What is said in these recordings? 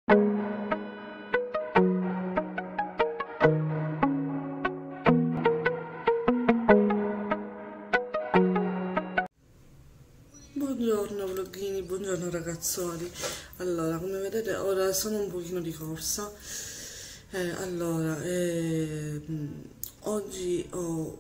Buongiorno vloggini, buongiorno ragazzoli. Allora, come vedete ora sono un pochino di corsa. Oggi ho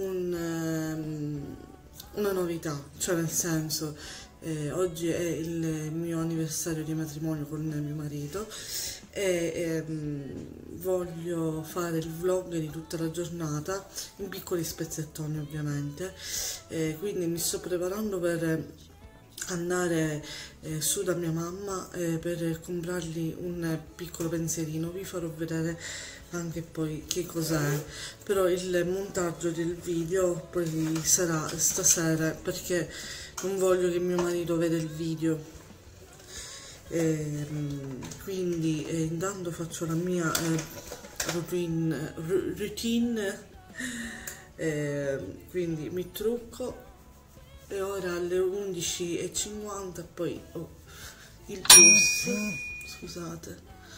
una novità, cioè nel senso, oggi è il mio anniversario di matrimonio con mio marito e voglio fare il vlog di tutta la giornata in piccoli spezzettoni ovviamente. Quindi mi sto preparando per andare su da mia mamma per comprargli un piccolo pensierino. Vi farò vedere anche poi che cos'è, però il montaggio del video poi sarà stasera perché non voglio che mio marito veda il video. Quindi intanto faccio la mia routine, quindi mi trucco e ora alle 11:50 poi ho il bus, scusate,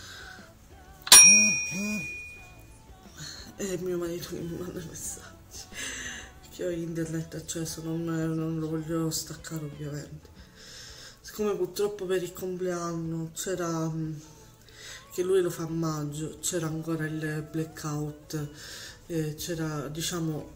e mio marito mi manda messaggi che ho internet acceso, non lo voglio staccare ovviamente. Siccome purtroppo per il compleanno c'era, che lui lo fa a maggio, c'era ancora il blackout, c'era diciamo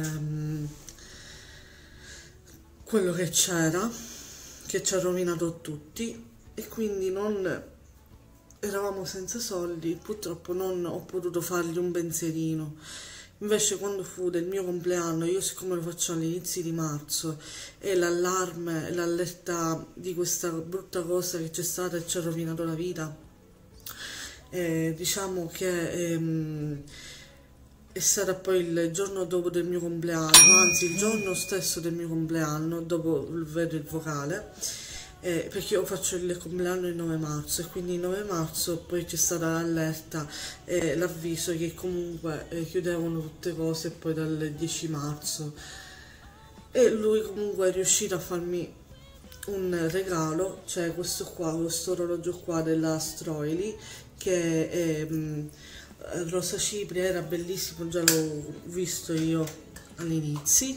quello che c'era, che ci ha rovinato tutti e quindi eravamo senza soldi, purtroppo non ho potuto fargli un pensierino. Invece quando fu del mio compleanno, io siccome lo faccio all'inizio di marzo e l'allarme, l'allerta di questa brutta cosa che c'è stata e ci ha rovinato la vita, diciamo che è stato poi il giorno dopo del mio compleanno, anzi il giorno stesso del mio compleanno, dopo vedo il vocale, perché io faccio il compleanno il 9 marzo e quindi il 9 marzo poi c'è stata l'allerta e l'avviso che comunque chiudevano tutte cose poi dal 10 marzo e lui comunque è riuscito a farmi un regalo, cioè questo qua, questo orologio qua della Stroili che è rosa cipria, era bellissimo, già l'ho visto io all'inizio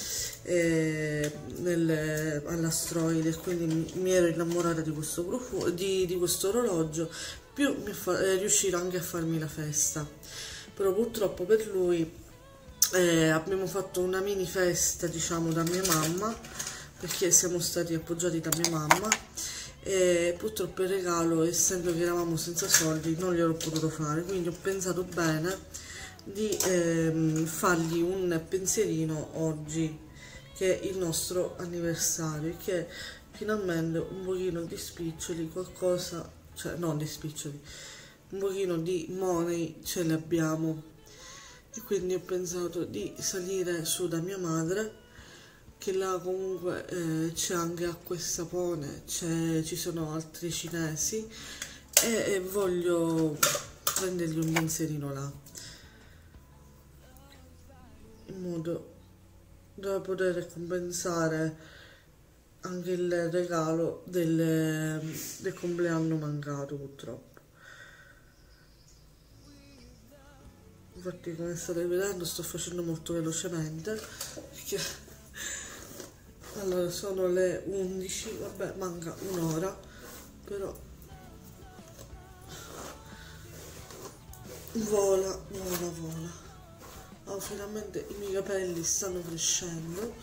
alla Stroili, quindi mi ero innamorata di questo profumo, di questo orologio, più è riuscito anche a farmi la festa. Però purtroppo per lui abbiamo fatto una mini festa diciamo da mia mamma, perché siamo stati appoggiati da mia mamma e purtroppo il regalo, essendo che eravamo senza soldi, non gliel'ho potuto fare, quindi ho pensato bene di fargli un pensierino oggi che è il nostro anniversario, che finalmente un pochino di spiccioli, qualcosa, cioè non di spiccioli, un pochino di money ce li abbiamo e quindi ho pensato di salire su da mia madre, che là comunque c'è anche acqua e sapone, ci sono altri cinesi e voglio prendergli un pensierino là, in modo da poter compensare anche il regalo del compleanno mancato purtroppo. Infatti come state vedendo sto facendo molto velocemente perché allora sono le 11, vabbè manca un'ora, però vola. Oh, finalmente i miei capelli stanno crescendo,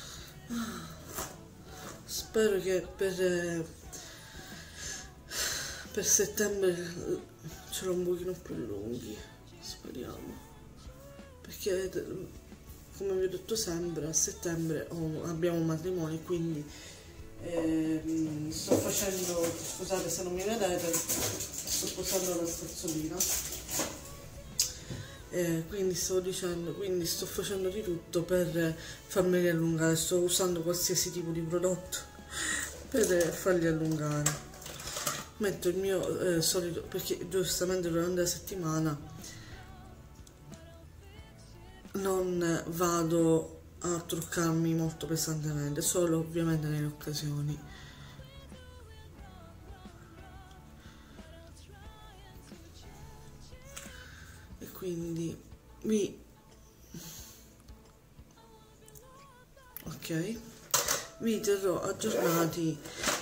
spero che per settembre ce l'ho un pochino più lunghi, speriamo, perché come vi ho detto sempre a settembre abbiamo un matrimonio, quindi sto facendo, scusate se non mi vedete, sto posando la spazzolina, quindi stavo dicendo, quindi sto facendo di tutto per farmeli allungare, sto usando qualsiasi tipo di prodotto per farli allungare. Metto il mio solito, perché giustamente durante la settimana non vado a truccarmi molto pesantemente, solo ovviamente nelle occasioni. quindi vi terrò aggiornati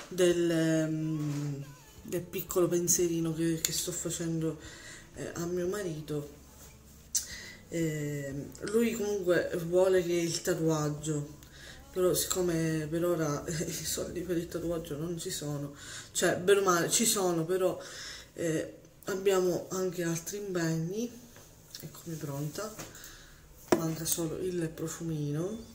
del piccolo pensierino che sto facendo a mio marito. Lui comunque vuole che il tatuaggio, però siccome per ora i soldi per il tatuaggio non ci sono, cioè bene o male ci sono, però abbiamo anche altri impegni. Eccomi pronta, manca solo il profumino.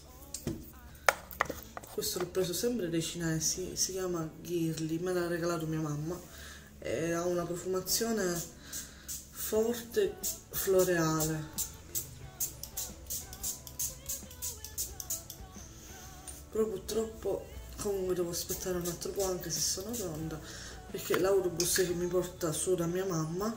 Questo l'ho preso sempre dai cinesi, si chiama Girly, me l'ha regalato mia mamma, ha una profumazione forte floreale. Però purtroppo comunque devo aspettare un altro po', anche se sono pronta, perché l'autobus che mi porta su da mia mamma,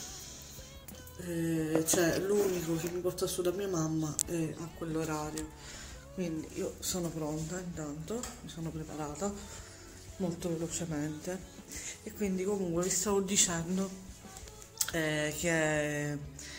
cioè l'unico che mi porta su da mia mamma è a quell'orario. Quindi io sono pronta, intanto mi sono preparata molto velocemente, e quindi comunque vi stavo dicendo che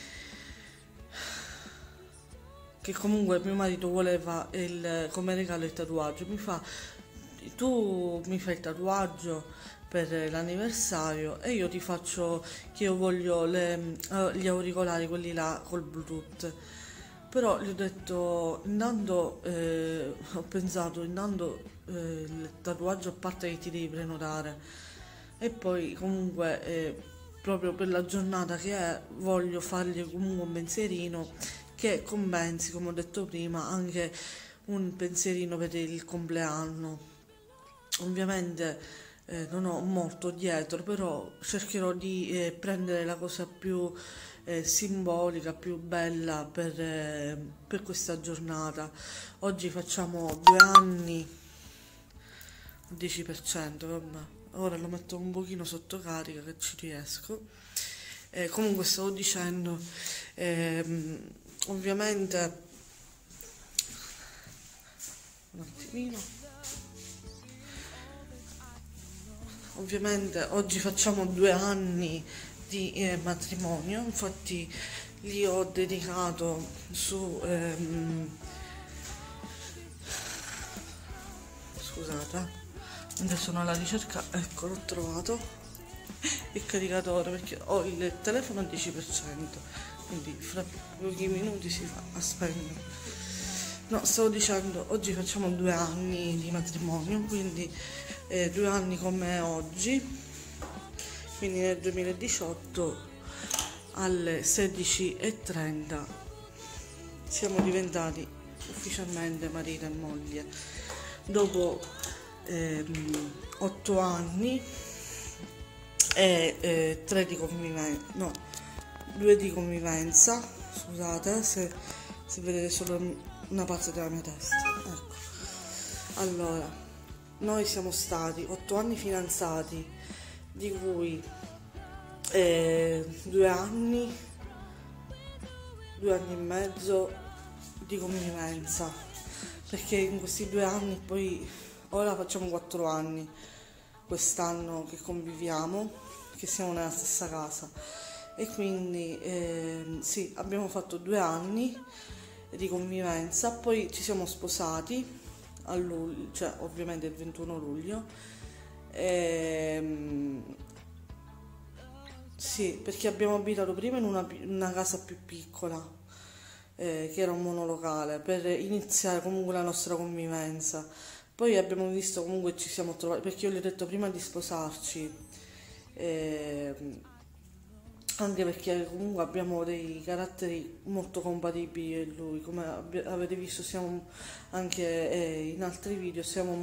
comunque mio marito voleva come regalo il tatuaggio. Mi fa: tu mi fai il tatuaggio per l'anniversario e io ti faccio, che io voglio gli auricolari, quelli là col Bluetooth. Però gli ho detto, intanto ho pensato, intanto il tatuaggio, a parte che ti devi prenotare, e poi comunque proprio per la giornata che è voglio fargli comunque un pensierino che compensi, come ho detto prima, anche un pensierino per il compleanno. Ovviamente non ho molto dietro, però cercherò di prendere la cosa più simbolica, più bella per questa giornata. Oggi facciamo 2 anni, 10%, vabbè. Ora lo metto un pochino sotto carica che ci riesco. Comunque stavo dicendo, ovviamente un attimino. Ovviamente oggi facciamo 2 anni di matrimonio, infatti gli ho dedicato su scusate, adesso sono alla ricerca, ecco l'ho trovato il caricatore, perché ho il telefono al 10%, quindi fra pochi minuti si fa a spegnere. No, stavo dicendo, oggi facciamo 2 anni di matrimonio, quindi 2 anni come oggi, quindi nel 2018 alle 16:30 siamo diventati ufficialmente marito e moglie. Dopo 8 anni e 3 di convivenza, no, 2 di convivenza, scusate se vedete solo una parte della mia testa, ecco. Allora, noi siamo stati 8 anni fidanzati, di cui 2 anni e mezzo di convivenza, perché in questi 2 anni poi ora facciamo 4 anni quest'anno che conviviamo, che siamo nella stessa casa, e quindi sì, abbiamo fatto 2 anni di convivenza, poi ci siamo sposati a luglio, cioè ovviamente il 21 luglio. Sì, perché abbiamo abitato prima in una casa più piccola, che era un monolocale, per iniziare comunque la nostra convivenza. Poi abbiamo visto, comunque ci siamo trovati, perché io gli ho detto prima di sposarci, anche perché comunque abbiamo dei caratteri molto compatibili io e lui, come avete visto siamo anche in altri video, siamo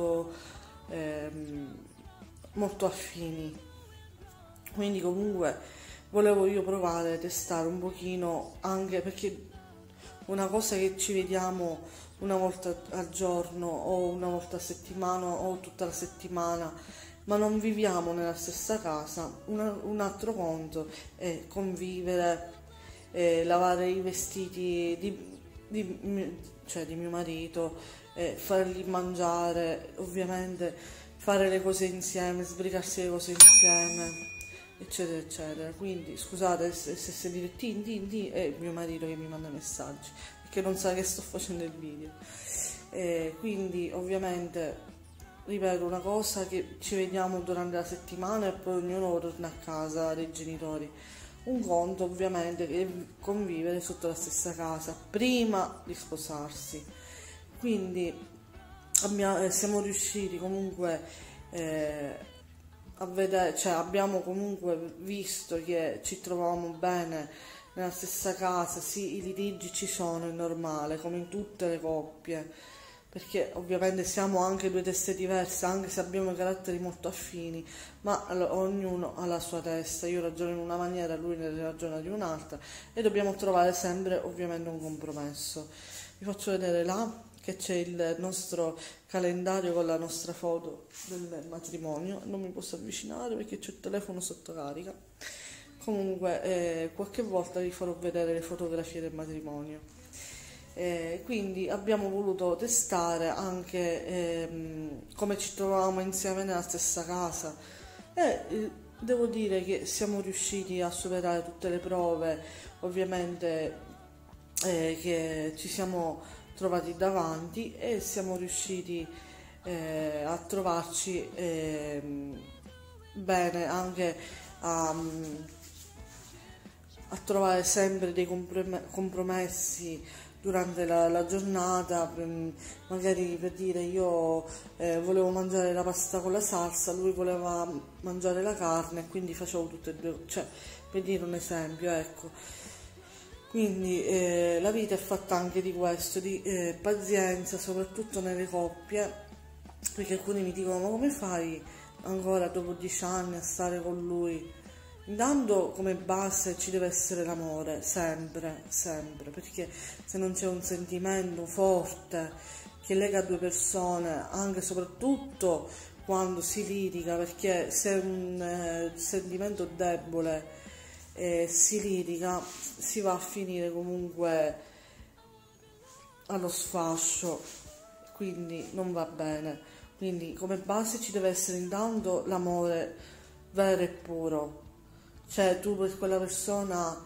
molto affini, quindi comunque volevo io provare, testare un pochino, anche perché una cosa che ci vediamo una volta al giorno o una volta a settimana o tutta la settimana, ma non viviamo nella stessa casa, un altro conto è convivere, lavare i vestiti cioè di mio marito, fargli mangiare, ovviamente fare le cose insieme, sbrigarsi le cose insieme, eccetera eccetera. Quindi scusate se sentite tin tin tin, è mio marito che mi manda messaggi perché non sa che sto facendo il video. Quindi ovviamente ripeto una cosa, che ci vediamo durante la settimana e poi ognuno torna a casa dei genitori. Un conto ovviamente è convivere sotto la stessa casa prima di sposarsi. Quindi siamo riusciti comunque a vedere, cioè abbiamo comunque visto che ci trovavamo bene nella stessa casa. Sì, i litigi ci sono, è normale, come in tutte le coppie, perché ovviamente siamo anche due teste diverse, anche se abbiamo caratteri molto affini, ma ognuno ha la sua testa. Io ragiono in una maniera, lui ne ragiona di un'altra, e dobbiamo trovare sempre ovviamente un compromesso. Vi faccio vedere là che c'è il nostro calendario con la nostra foto del matrimonio. Non mi posso avvicinare perché c'è il telefono sotto carica. Comunque qualche volta vi farò vedere le fotografie del matrimonio. Quindi abbiamo voluto testare anche come ci trovavamo insieme nella stessa casa, e devo dire che siamo riusciti a superare tutte le prove, ovviamente che ci siamo trovati davanti, e siamo riusciti a trovarci bene, anche a trovare sempre dei compromessi durante la giornata. Magari, per dire, io volevo mangiare la pasta con la salsa, lui voleva mangiare la carne, quindi facevo tutte e due, cioè, per dire un esempio, ecco. Quindi la vita è fatta anche di questo, di pazienza, soprattutto nelle coppie, perché alcuni mi dicono: ma come fai ancora dopo 10 anni a stare con lui? Intanto, come base ci deve essere l'amore, sempre, sempre, perché se non c'è un sentimento forte che lega due persone, anche e soprattutto quando si litiga, perché se è un sentimento debole si litiga, si va a finire comunque allo sfascio, quindi non va bene. Quindi come base ci deve essere intanto l'amore vero e puro, cioè tu per quella persona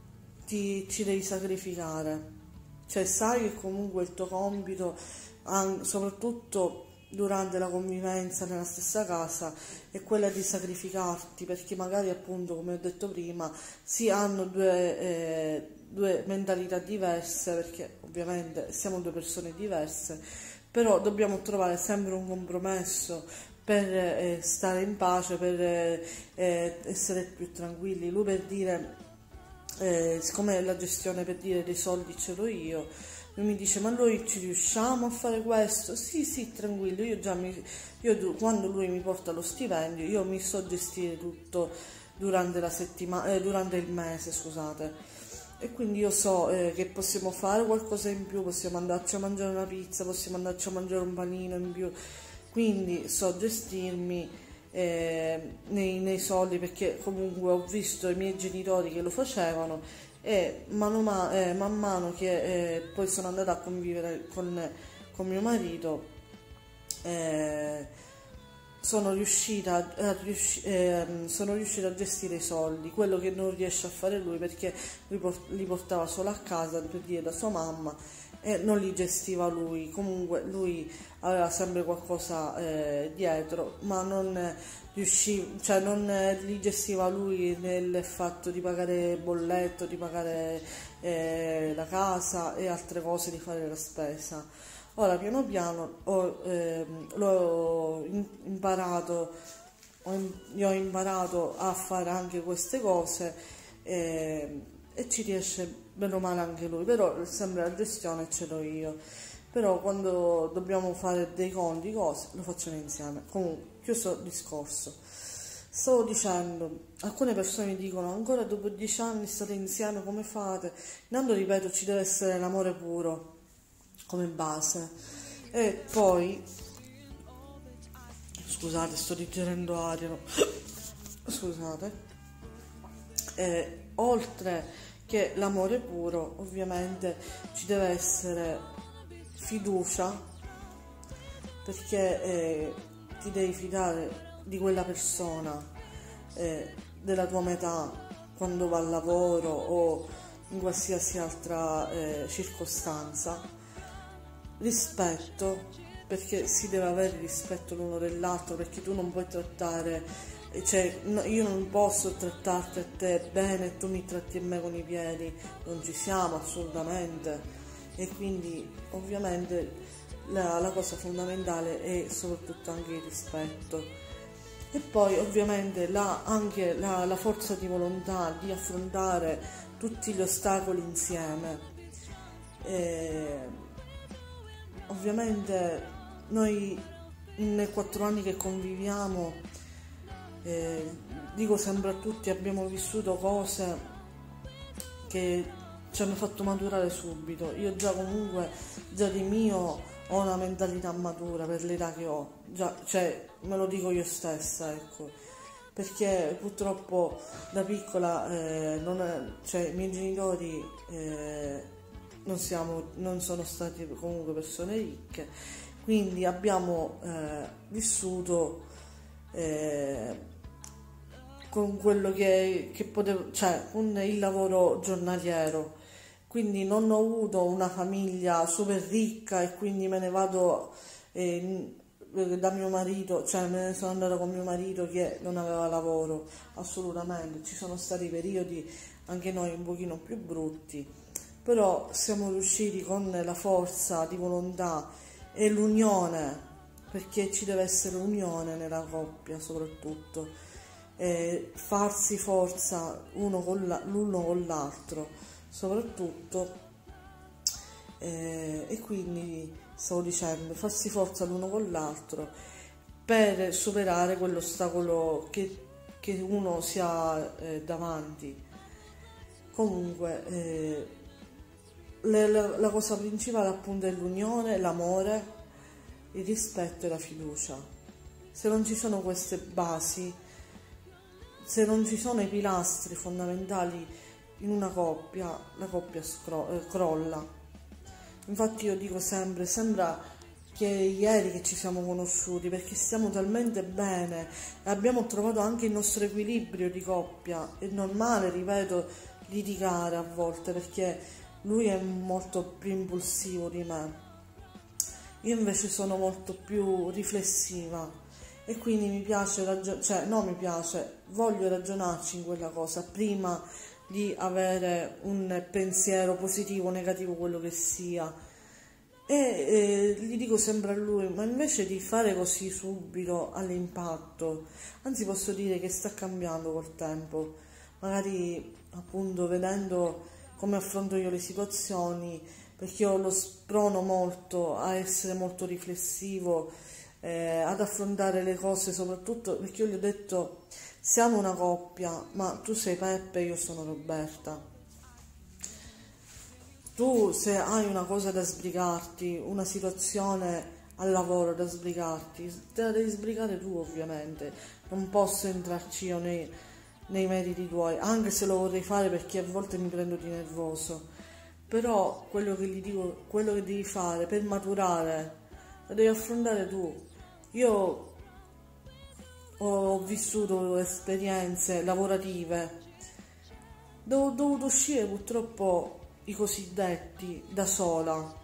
ci devi sacrificare, cioè sai che comunque il tuo compito, soprattutto durante la convivenza nella stessa casa, è quella di sacrificarti, perché magari, appunto, come ho detto prima, si hanno due mentalità diverse, perché ovviamente siamo due persone diverse, però dobbiamo trovare sempre un compromesso per stare in pace, per essere più tranquilli. Lui, per dire, siccome la gestione, per dire, dei soldi ce l'ho io, lui mi dice: ma noi ci riusciamo a fare questo? Sì, sì, tranquillo, quando lui mi porta lo stipendio, io mi so gestire tutto durante la settimana, durante il mese, scusate. E quindi io so che possiamo fare qualcosa in più, possiamo andarci a mangiare una pizza, possiamo andarci a mangiare un panino in più, quindi so gestirmi nei soldi, perché comunque ho visto i miei genitori che lo facevano, e man mano che poi sono andata a convivere con mio marito, sono riuscita a gestire i soldi, quello che non riesce a fare lui, perché li portava solo a casa, per dire, da sua mamma, e non li gestiva lui. Comunque lui aveva sempre qualcosa dietro, ma non riusciva, cioè non li gestiva lui nel fatto di pagare bolletto, di pagare la casa e altre cose, di fare la spesa. Ora piano piano l'ho imparato, io ho imparato a fare anche queste cose, e ci riesce bene o male anche lui, però sempre la gestione ce l'ho io. Però quando dobbiamo fare dei conti, cose, lo facciamo insieme. Comunque, chiuso il discorso, stavo dicendo, alcune persone mi dicono: ancora dopo 10 anni state insieme, come fate? Intanto, ripeto, ci deve essere l'amore puro come base, e poi, scusate, sto digerendo aria, no? Scusate, oltre che l'amore puro, ovviamente ci deve essere fiducia, perché ti devi fidare di quella persona, della tua metà quando va al lavoro o in qualsiasi altra circostanza. Rispetto, perché si deve avere rispetto l'uno dell'altro, perché tu non puoi trattare, cioè io non posso trattarti a te bene e tu mi tratti a me con i piedi, non ci siamo assolutamente. E quindi ovviamente la cosa fondamentale è soprattutto anche il rispetto. E poi ovviamente anche la forza di volontà di affrontare tutti gli ostacoli insieme. Ovviamente noi nei 4 anni che conviviamo, dico sempre a tutti, abbiamo vissuto cose che ci hanno fatto maturare subito. Io già di mio ho una mentalità matura per l'età che ho, già, cioè me lo dico io stessa, ecco, perché purtroppo da piccola i miei genitori non sono stati comunque persone ricche, quindi abbiamo vissuto con quello che potevo, cioè con il lavoro giornaliero. Quindi non ho avuto una famiglia super ricca e quindi me ne vado da mio marito, cioè me ne sono andata con mio marito che non aveva lavoro, assolutamente. Ci sono stati periodi anche noi un pochino più brutti, però siamo riusciti con la forza di volontà e l'unione, perché ci deve essere unione nella coppia soprattutto, farsi forza l'uno con l'altro soprattutto, e quindi stavo dicendo, farsi forza l'uno con l'altro per superare quell'ostacolo che uno si ha davanti. Comunque la cosa principale appunto è l'unione, l'amore, il rispetto e la fiducia. Se non ci sono queste basi, se non ci sono i pilastri fondamentali in una coppia, la coppia crolla. Infatti io dico sempre, sembra che ieri che ci siamo conosciuti, perché stiamo talmente bene e abbiamo trovato anche il nostro equilibrio di coppia. È normale, ripeto, litigare a volte, perché lui è molto più impulsivo di me, io invece sono molto più riflessiva e quindi mi piace voglio ragionarci in quella cosa prima di avere un pensiero positivo o negativo, quello che sia. E gli dico sempre a lui, ma invece di fare così subito all'impatto, anzi posso dire che sta cambiando col tempo, magari appunto vedendo come affronto io le situazioni, perché io lo sprono molto a essere molto riflessivo, ad affrontare le cose, soprattutto perché io gli ho detto siamo una coppia, ma tu sei Peppe e io sono Roberta. Tu se hai una cosa da sbrigarti, una situazione al lavoro da sbrigarti, te la devi sbrigare tu ovviamente, non posso entrarci io nei meriti tuoi, anche se lo vorrei fare perché a volte mi prendo di nervoso, però quello che gli dico, quello che devi fare per maturare, lo devi affrontare tu. Io ho vissuto esperienze lavorative dove ho dovuto uscire purtroppo i cosiddetti da sola,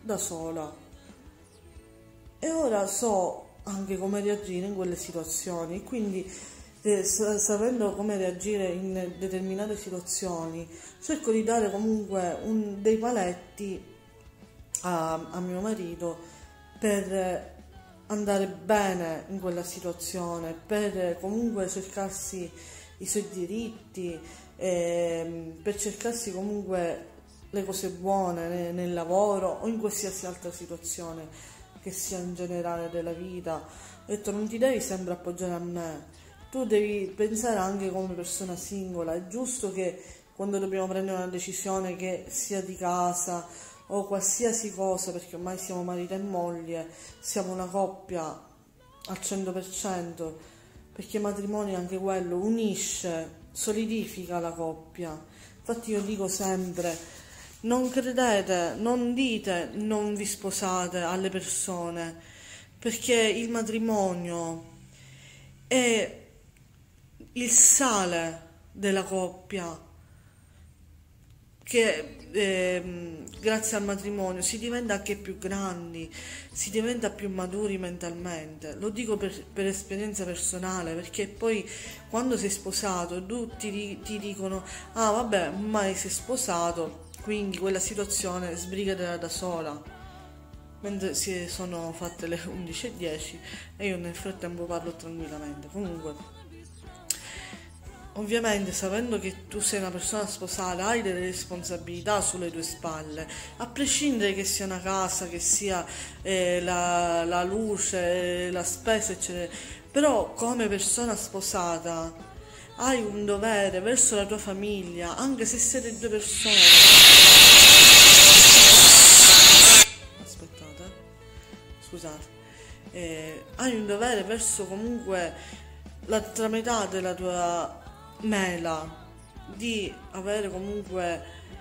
e ora so anche come reagire in quelle situazioni, quindi sapendo come reagire in determinate situazioni cerco di dare comunque dei paletti a mio marito per andare bene in quella situazione, per comunque cercarsi i suoi diritti, per cercarsi comunque le cose buone nel lavoro o in qualsiasi altra situazione che sia in generale della vita. Ho detto, non ti devi sempre appoggiare a me, tu devi pensare anche come persona singola. È giusto che quando dobbiamo prendere una decisione, che sia di casa o qualsiasi cosa, perché ormai siamo marito e moglie, siamo una coppia al 100%, perché il matrimonio è anche quello, unisce, solidifica la coppia. Infatti io dico sempre, non credete, non dite non vi sposate alle persone, perché il matrimonio è il sale della coppia, che grazie al matrimonio si diventa anche più grandi, si diventa più maturi mentalmente. Lo dico per esperienza personale, perché poi quando sei sposato ti dicono: ah vabbè, ormai sei sposato, quindi quella situazione sbrigatela da sola, mentre si sono fatte le 11:10 e io nel frattempo parlo tranquillamente. Comunque, ovviamente, sapendo che tu sei una persona sposata, hai delle responsabilità sulle tue spalle, a prescindere che sia una casa, che sia la luce, la spesa, eccetera. Però come persona sposata hai un dovere verso la tua famiglia, anche se siete due persone. Aspettate, scusate. Hai un dovere verso comunque l'altra metà della tua mela, di avere comunque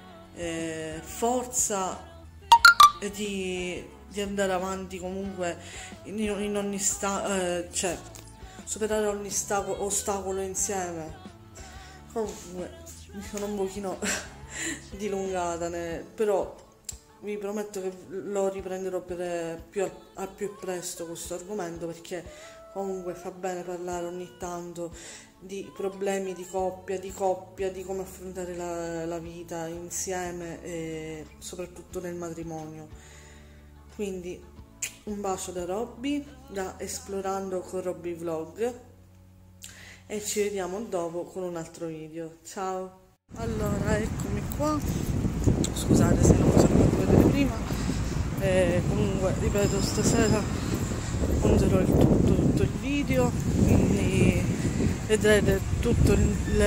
forza e di andare avanti comunque in ogni cioè superare ogni ostacolo insieme. Comunque mi sono un pochino dilungata, però vi prometto che lo riprenderò al più presto questo argomento, perché comunque fa bene parlare ogni tanto di problemi di coppia, di come affrontare la vita insieme e soprattutto nel matrimonio. Quindi un bacio da Robby, da Esplorando con Robby Vlog, e ci vediamo dopo con un altro video. Ciao! Allora, eccomi qua. Scusate se non mi sono fatto vedere prima. Comunque, ripeto, stasera monterò tutto il video, quindi vedrete tutto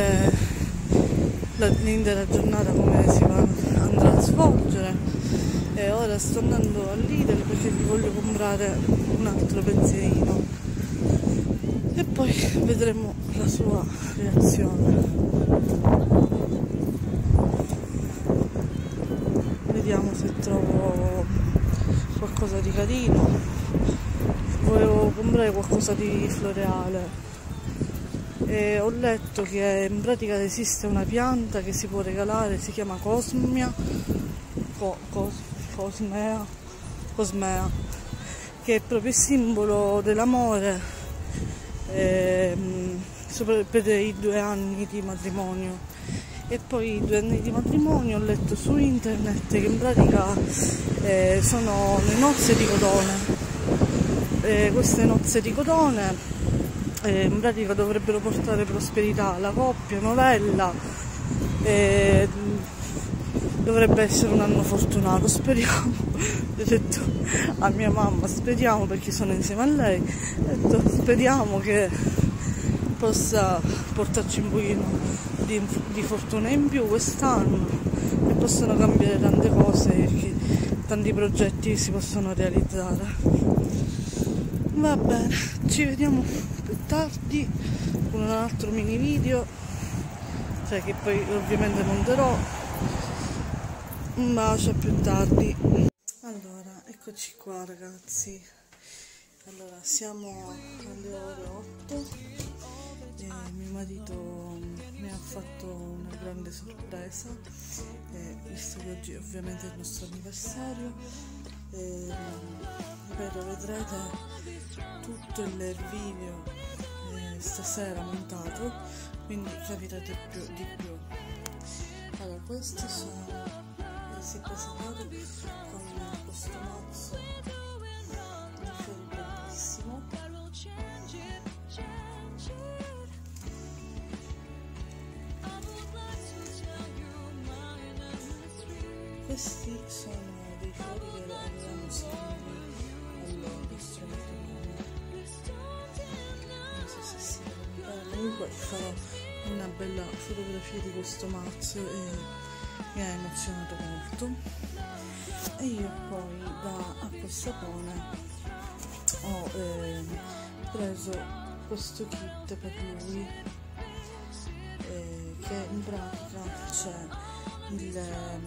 l'intera giornata come andrà a svolgere. E ora sto andando al Lidl perché vi voglio comprare un altro pensierino e poi vedremo la sua reazione. Vediamo se trovo qualcosa di carino. Volevo comprare qualcosa di floreale e ho letto che in pratica esiste una pianta che si può regalare, si chiama Cosmea, che è proprio il simbolo dell'amore per i 2 anni di matrimonio. E poi i 2 anni di matrimonio ho letto su internet che in pratica sono le nozze di cotone. Queste nozze di cotone in pratica dovrebbero portare prosperità alla coppia novella, dovrebbe essere un anno fortunato, speriamo. Ho detto a mia mamma speriamo, perché sono insieme a lei, ho detto speriamo che possa portarci un pochino di fortuna in più quest'anno e possano cambiare tante cose, perché tanti progetti si possono realizzare. Va bene, ci vediamo più tardi con un altro mini video, cioè che poi ovviamente monterò. Un bacio, a più tardi. Allora, eccoci qua ragazzi. Allora, siamo alle ore 8 e mio marito mi ha fatto una grande sorpresa, visto che oggi ovviamente è il nostro anniversario. Ripeto, vedrete tutto il video stasera montato, quindi capirete di più. Allora, questi sono si è presentato con questo mazzo di fiori bellissimo. Questi sono dei fiori che avevamo simili al nostro matrimonio. Non so se si vede. Comunque farò una bella fotografia di questo mazzo e mi ha emozionato molto. E io poi da acqua e sapone ho preso questo kit per lui, che in pratica c'è il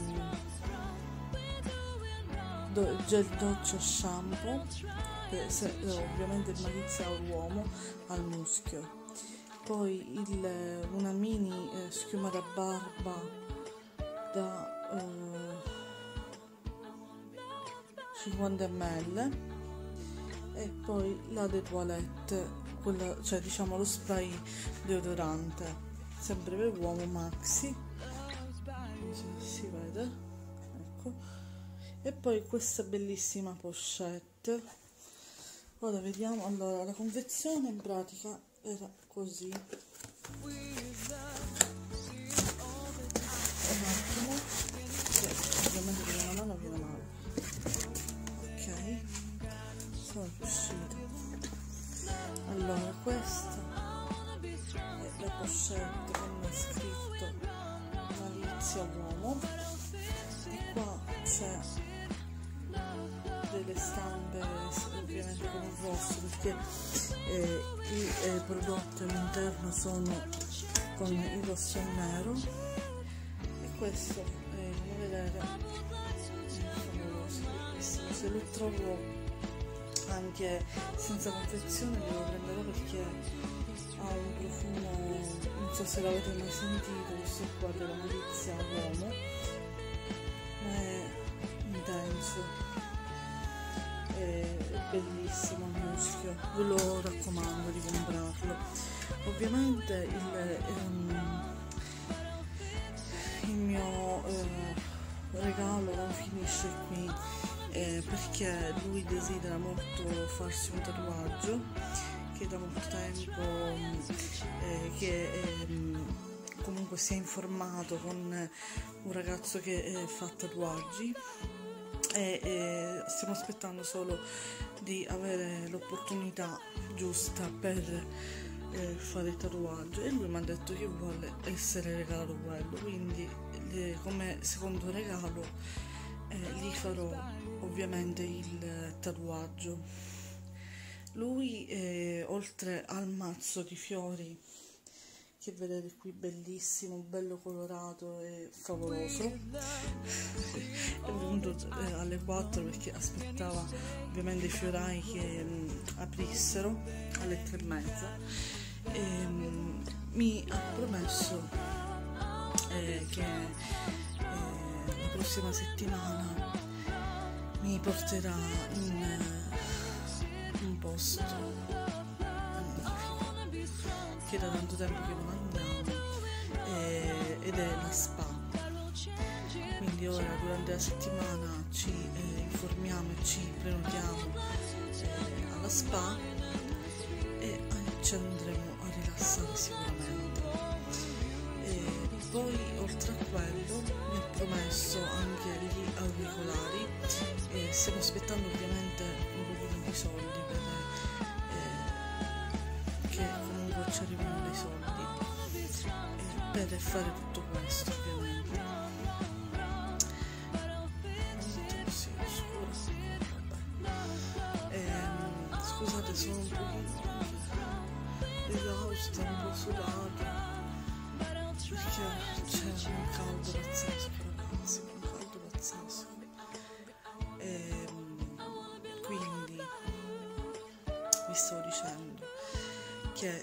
gel doccia shampoo, che ovviamente il malizia all'uomo, al muschio, poi una mini schiuma da barba da 50 ml, e poi la de toilette, quella, cioè diciamo lo spray deodorante, sempre per uomo maxi, si vede, ecco. E poi questa bellissima pochette. Ora vediamo. Allora, la confezione in pratica era così. Un attimo, che ovviamente con una mano viene male. Ok, sono riuscita. Allora, questa è la pochette con scritto Malizia uomo, e qua c'è delle stampe ovviamente con il rosso, perché i prodotti all'interno sono con il rosso e il nero, e questo come vedete è favoloso, bellissimo. Se lo trovo anche senza confezione lo prenderò, perché ha un profumo, non so se l'avete mai sentito, questo qua della Malizia uomo, ma è intenso, è bellissimo il muschio, ve lo raccomando di comprarlo. Ovviamente il mio regalo non finisce qui, perché lui desidera molto farsi un tatuaggio, che da molto tempo comunque si è informato con un ragazzo che fa tatuaggi, e stiamo aspettando solo di avere l'opportunità giusta per fare il tatuaggio, e lui mi ha detto che vuole essere regalato quello, quindi come secondo regalo gli farò ovviamente il tatuaggio. Lui oltre al mazzo di fiori che vedete qui, bellissimo, bello colorato e favoloso, è venuto alle 4 perché aspettava ovviamente i fiorai che aprissero alle 3:30, e mi ha promesso che la prossima settimana mi porterà in un posto che da tanto tempo che non andiamo, ed è la spa. Quindi ora durante la settimana ci informiamo e ci prenotiamo alla spa, e ci andremo a rilassare sicuramente. E poi oltre a quello mi ha promesso anche gli auricolari, e stiamo aspettando ovviamente un pochino di soldi che comunque ci arrivano dei soldi per fare tutto questo, ovviamente. Sì, scusate, sono un pochino esausta, un po' sudata, perché c'è un caldo pazzesco, ragazzi, un caldo pazzesco. Quindi vi stavo dicendo che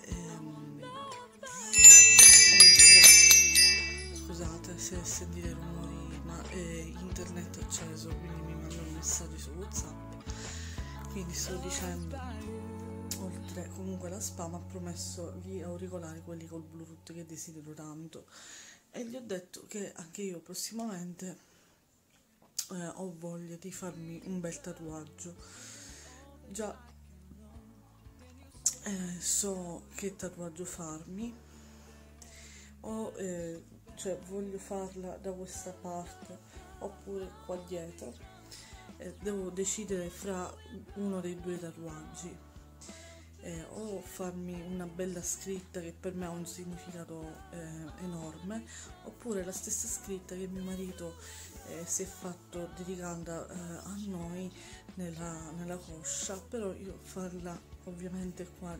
scusate se sentite rumori, ma internet è acceso, quindi mi mandano messaggi su WhatsApp. Quindi sto dicendo, oltre comunque alla spa, mi ha promesso gli auricolari, quelli col Bluetooth che desidero tanto, e gli ho detto che anche io prossimamente ho voglia di farmi un bel tatuaggio. Già so che tatuaggio farmi, cioè voglio farla da questa parte oppure qua dietro, devo decidere fra uno dei due tatuaggi, o farmi una bella scritta che per me ha un significato enorme, oppure la stessa scritta che mio marito si è fatto dedicando a noi nella coscia, però io farla ovviamente qua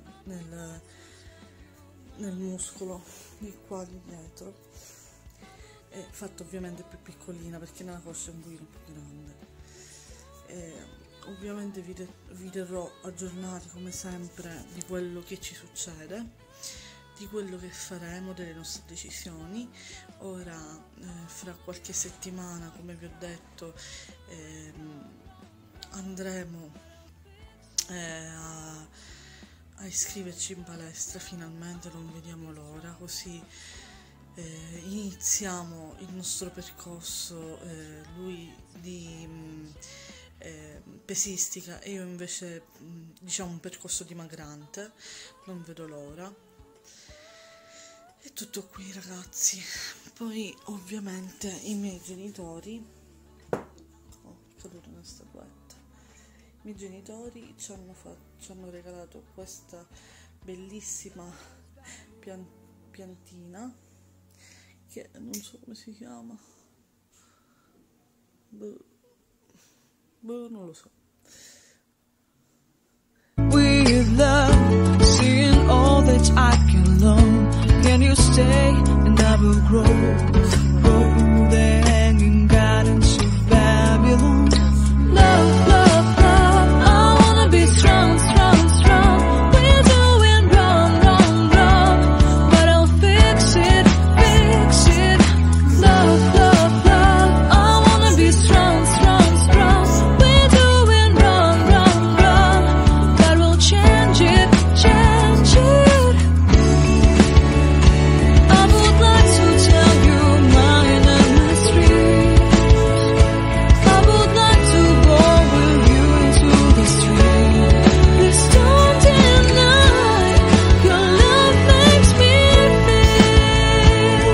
nel muscolo di qua di dietro, è fatta ovviamente più piccolina perché nella coscia è un pochino più grande. Ovviamente vi terrò aggiornati come sempre di quello che ci succede, di quello che faremo, delle nostre decisioni. Ora fra qualche settimana, come vi ho detto, andremo a iscriverci in palestra, finalmente, non vediamo l'ora, così iniziamo il nostro percorso, lui di pesistica e io invece diciamo un percorso dimagrante. Non vedo l'ora. È tutto qui, ragazzi. Poi ovviamente i miei genitori, è caduta una statuetta, i miei genitori ci hanno regalato questa bellissima piantina che non so come si chiama, non lo so. With love, seeing all that I can learn. Can you stay and I will grow the hanging gardens of Babylon. Love, love, love, I wanna be strong, strong, strong. We're doing wrong, wrong, wrong, but I'll fix it, fix it. Love, love, love, I wanna be strong, strong, strong. We're doing wrong, wrong, wrong, God will change it, change it. I would like to tell you my mystery. I would like to go with you into the street. Please don't deny your love makes me feel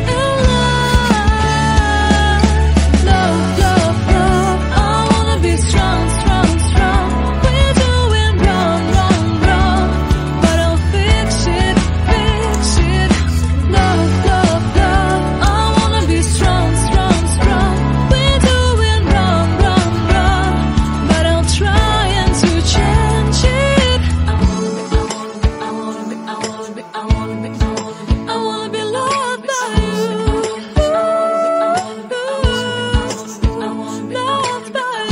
alive. Love, love, love, I wanna be strong, strong, strong. We're doing wrong, wrong, wrong, but I'll fix it, fix it. Love, love, love, I wanna be strong, strong, strong. We're doing wrong, wrong, wrong, but I'll try and to change it. I wanna be loved by you. Loved by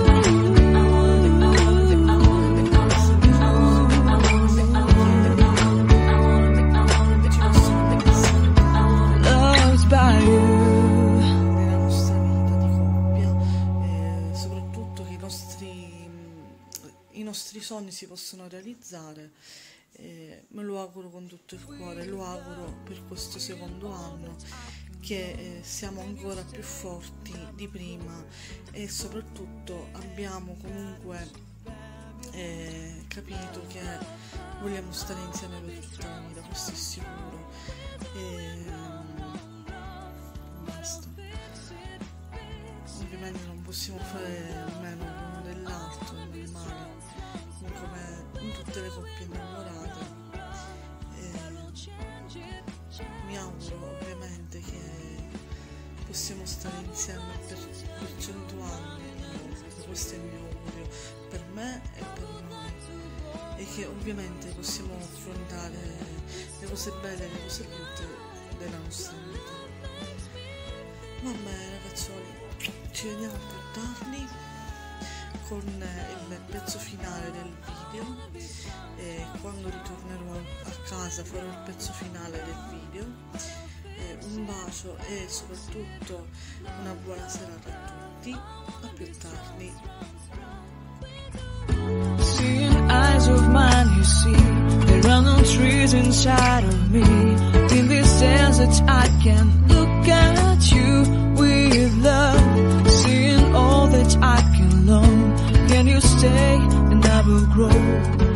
you. Loved by you. Nella nostra vita di coppia, soprattutto che i nostri sogni si possono realizzare. Me lo auguro con tutto il cuore, lo auguro per questo secondo anno, che siamo ancora più forti di prima e soprattutto abbiamo comunque capito che vogliamo stare insieme per tutta la vita, questo è sicuro. Basta. Ovviamente non possiamo fare a meno l'uno dell'altro, è normale, come in tutte le coppie innamorate. Mi auguro ovviamente che possiamo stare insieme per 100 anni, questo è il mio augurio per me e per noi, e che ovviamente possiamo affrontare le cose belle e le cose brutte della nostra vita. Va bene, ragazzuoli, ci vediamo più tardi con il pezzo finale del video, e quando ritornerò a casa farò il pezzo finale del video. Un bacio e soprattutto una buona serata a tutti, a più tardi. Seeing eyes of mine, you see, there are no trees inside of me. In this desert I can look at you with love. Seeing all that I can learn. Can you stay and I will grow?